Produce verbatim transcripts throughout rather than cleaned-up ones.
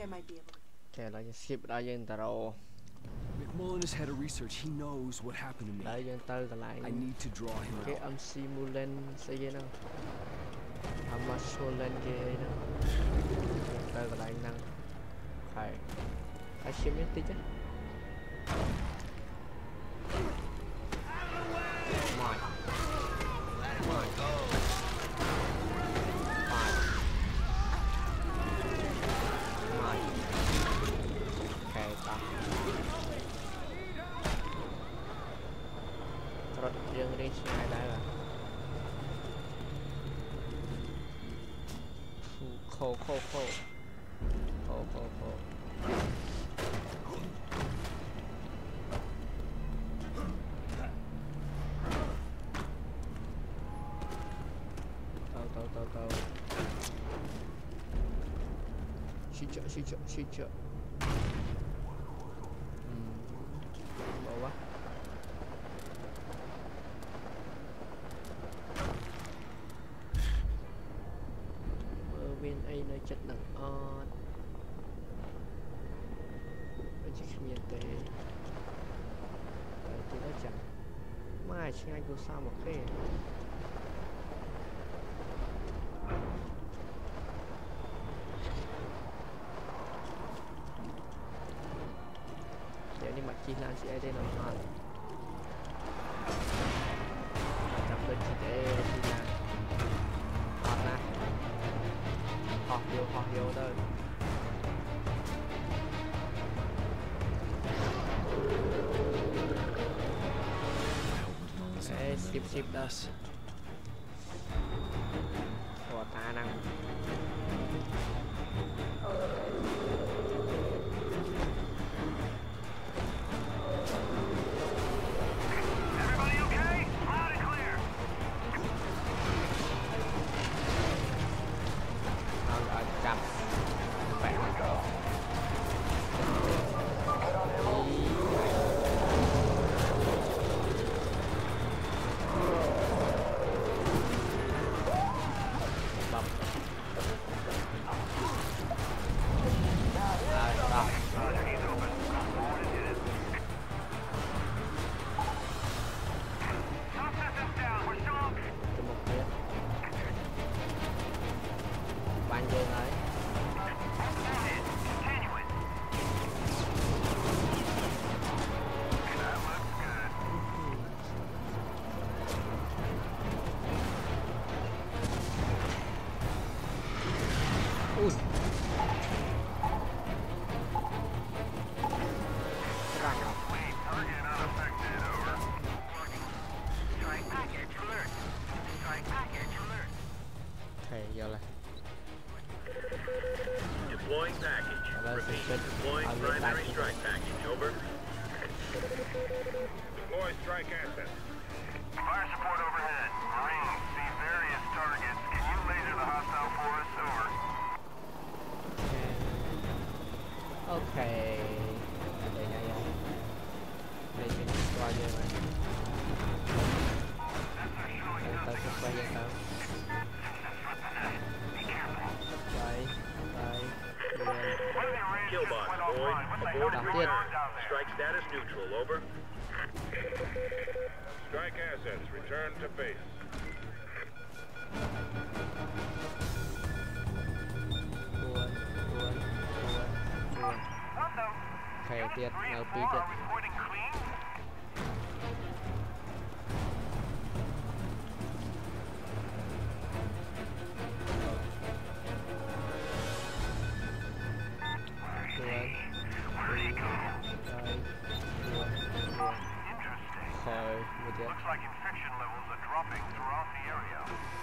might be able to. Okay, là skip đó dân taro. McMullen is head of research. He knows what happened to me. Đó dân tao lại. I need to draw him cái out. âm simulen xây gì nào. Âm simulen cái nào. Tao lại năng. Phải. Phải xem nhất tí chứ. Mày. Mày. Dương đi ngay đây là khô khô khô khô khô khô tao tao tao tao suy trợ suy trợ suy trợ bỏ quá viên ấy nơi chất nặng ớt với chiếc miền tây tôi đã chẳng mai xin anh cũng sao một cái để đi mặt chi lan sẽ đây nó hot chẳng bên chỉ để chi lan hot nè hot vô hot vô thôi Ê, skip skip đó của ta năng Deploying package. Repeat. Deploying primary strike package. Over. Deploy strike assets. Fire support overhead. Marines see various targets. Can you laser the hostile for us? Over. Okay. Đây nha nha. Đây mình qua như vậy. Tao sẽ quay ra tao. Đây, đây. Killbot, Boyd. Abort and return. Strike status neutral. Over. Strike assets. Return to base. Buồn, buồn, buồn, buồn. Khè tiệt, nào tí tiệt. Looks like infection levels are dropping throughout the area.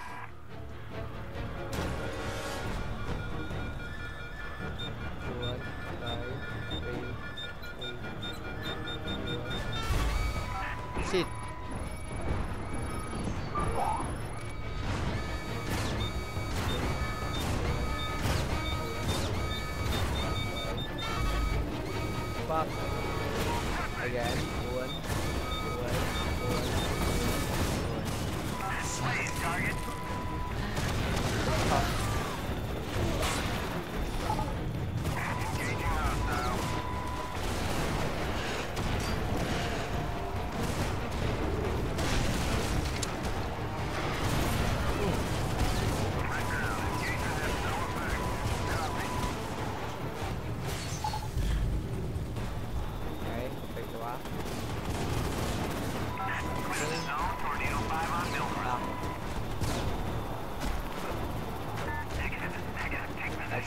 Buồn, đấy, đi, đi, shit. Fuck. Again, buồn, buồn, buồn. Target. Fuck.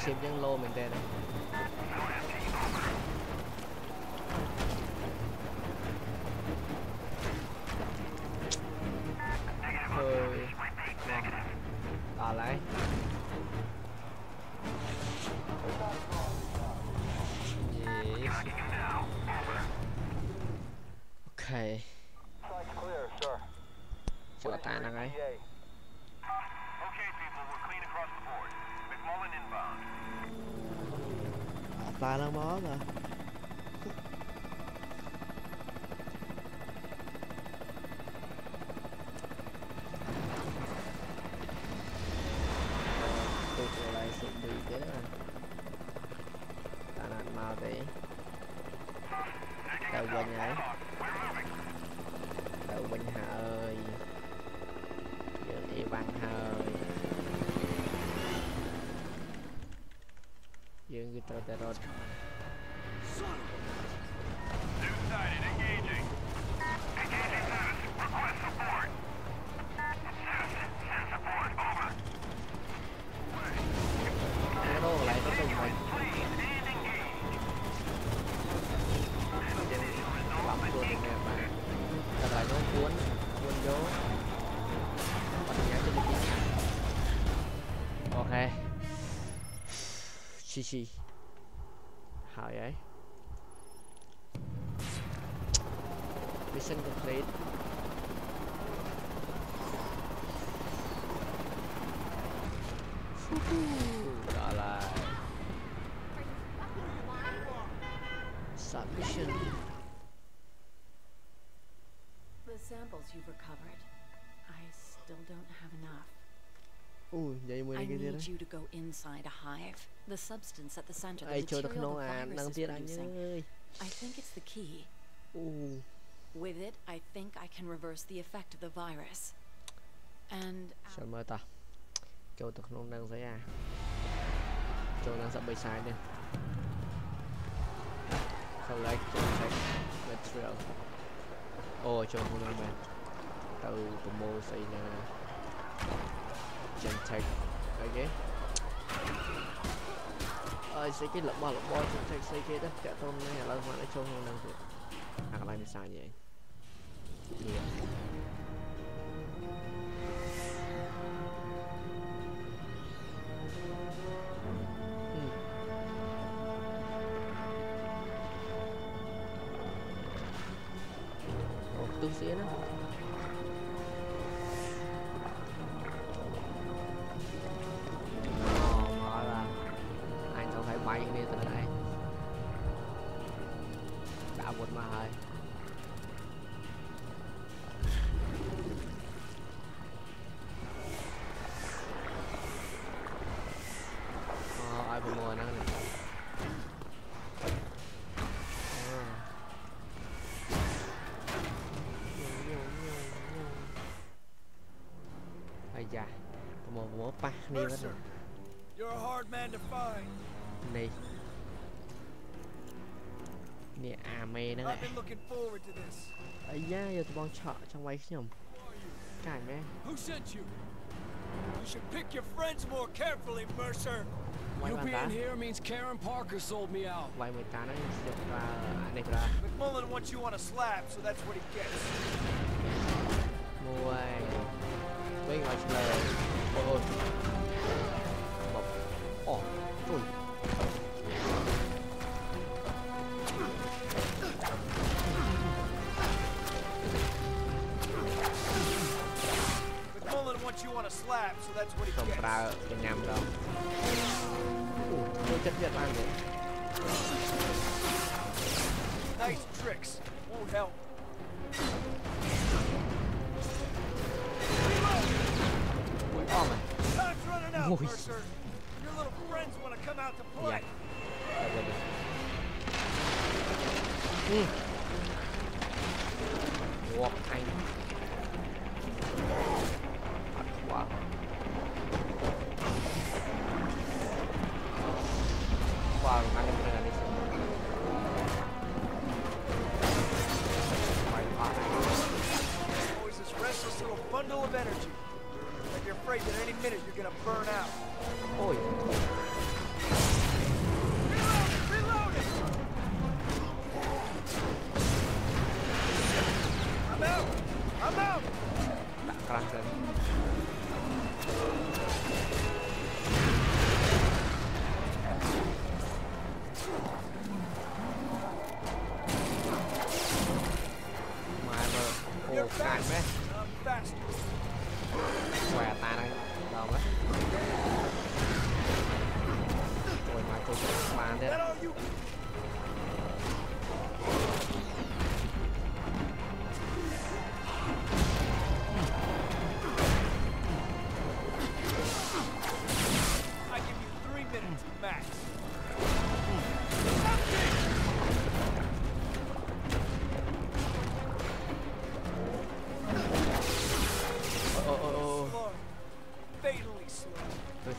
chim chân lô mình tên này. Hơi đỏ lại. Ok. Chưa ta năng ấy. Ba là mó mà. Tôi trở lại sự bị thế này. Ta nạn mau tí. Tao quên ấy. Tao quên hạ ơi. Dường y văn hơi. Dường như tao tao rồi. Two-sided, engaging. Engaging news. Request support. Send support, over. Cái đồ lại có tùng mình. Bấm luôn nè mà. Thật là nó cuốn, cuốn vô. Bật nhá cho đi. Ok. Chi chi. Hảo vậy. Mission complete. Đó là submission. The samples you've recovered, I still don't have enough. Ui, vậy mới I cái gì đấy. need you to go inside a hive. The substance at the center, the Ai chơi được material không the à, virus năng is tiết anh producing. ơi. I think it's the key. Uh. With it, I think I can reverse the effect of the virus. And Sao mơ ta. Châu được không năng giấy à. Châu năng sắp bay sai đi. Collect check material. Ồ, châu không năng mà. Tao tụi mô xây nè. Gen tech. Ok. Ơi, xây cái lập bo lập bo gen tech xây kia đó. Cả tôn này là mà nó châu không năng được. À, lại mình sai vậy. Yeah. Tu sĩ đó. Ồ, mở ra. Anh đâu phải bay đi từ đây. Đã một mà hơi. Ờ, ai phải mua nó này. Dạ, một bố pa đi mất rồi. You're a hard man to find. Đi. Nè à mê nữa. I've been looking forward to this. Ấy da, giờ tụi bọn chợ trong váy nhầm. Cái mẹ. Who sent you? You should pick your friends more carefully, Mercer. You being here means Karen Parker sold me out. Váy mười tám nó được ra này ra. McMullen wants you on a slab, so that's what he gets. Mua với gọi là ôi ôi bọc ồ ôi McMullen wants you on a slab, so that's what he không gets. ra cái nhầm đâu. Tôi chấp nhận ăn rồi. Nice tricks. Won't help. Oh my. Time's running out, Ui. Mercer. Your little friends want to come out to play. Ừ. Wow, anh. Wow. Wow, anh em này đi. Always this restless little bundle of energy. Like you're afraid that any minute you're gonna burn out. Ôi.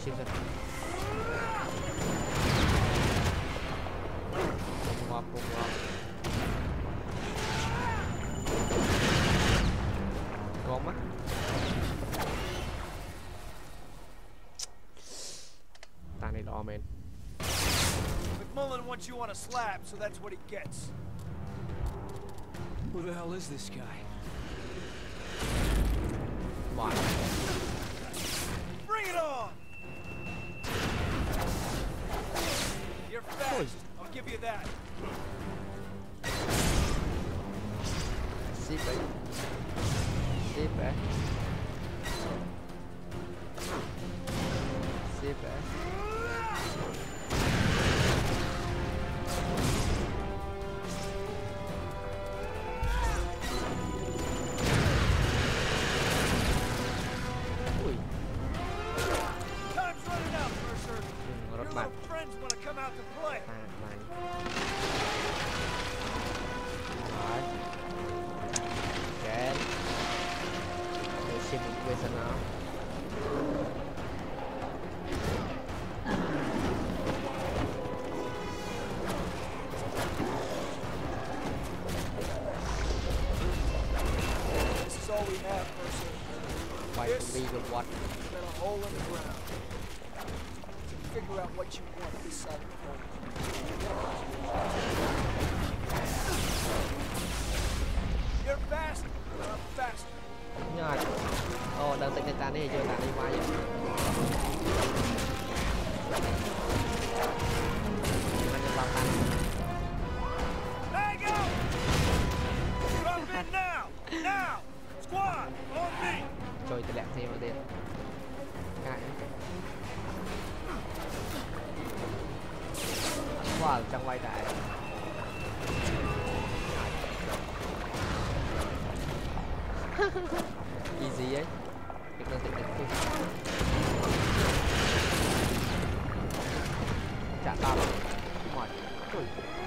chim thật bùng ngọt bùng ngọt con mắt ta này đỏ men. McMullen wants you on a slab, so that's what he gets. Who the hell is this guy? Wow. Bring it on! You're fast. I'll give you that. Ship ấy. Ship ấy. Ship ấy. What? Got a hole in the ground. Figure out what you want this side of the hole. You're fast. I'm faster. Rồi. Ồ, đang tính ta đi chưa, ta đi qua vậy. Anh cho tao tăng. Hey, go! Drop in now! Now! Squad, on me! Trời tôi lẹm thêm vào tiền. Ngại. Wow, trong quay đại. Easy ấy. Việc năng tỉnh được. Chạm tao. Mỏi. Ui.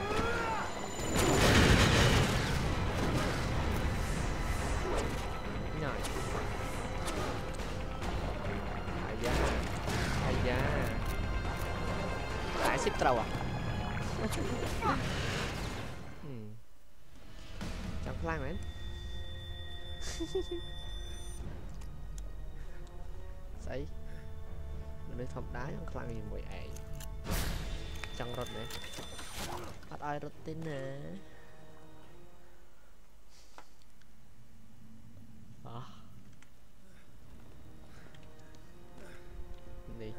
Nhảy. Ai da. Ai da. Ai ship trâu à? Hmm. Chẳng plan man. Sấy. Mình đi thăm đá chẳng plan gì mùi ai. Chẳng rốt nè. Bắt ai rốt tin nè. À. Đi.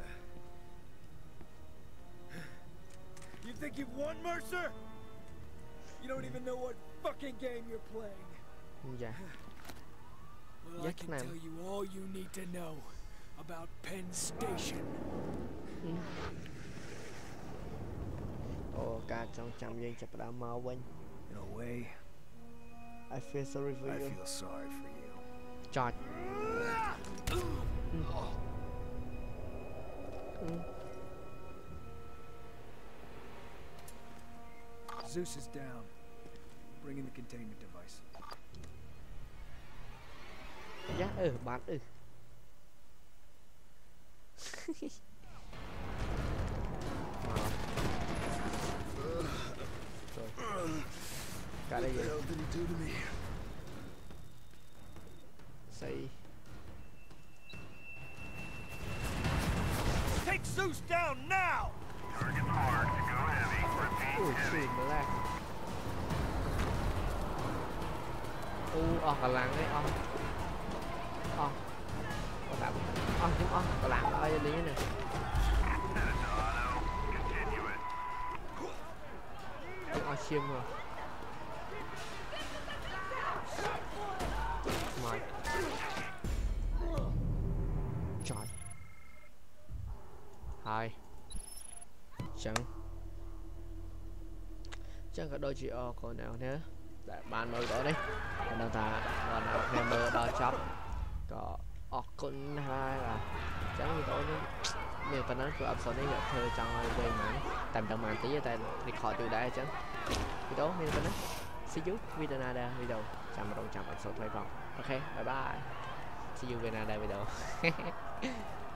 You think you've won, Mercer? You don't even know what fucking game you're playing. Yeah. Well, I can tell you all you need to know about Penn Station. Oh, God, trong trăm giây chập đã mau quên. In a way, I feel sorry for I you. feel sorry for you. Charge. Mm. Mm. Zeus is down. Bring in the containment device. Giá ừ, bán ừ. Rồi. Cả đây vậy. Say. Take Zeus down now! Target marked. Go heavy. Repeat, Ui, heavy. xuyên mà lạc. U, ờ, cả làng đấy, ờ. Ờ. Có tạm. Ờ, nhưng ờ, cả làng ở đây lý nè. Nhưng ờ, xiêm rồi. Mời. Trời. Hai. Chẳng. Chẳng có đôi chị ờ còn nào nữa. Để bàn mơ đó đi. Còn đâu ta còn nào thêm mơ đó chóc. Có ờ con hai là chẳng như tôi nữa. Nếu ta nói cứ ập số này gặp thơ trong về mảng tầm đồng màn tí cho ta đi khỏi từ đây chứ. Vì đó nên ta nói see you video nào đây video chào một đồng chào ập số thôi còn. Ok bye bye. See you video nào đây video.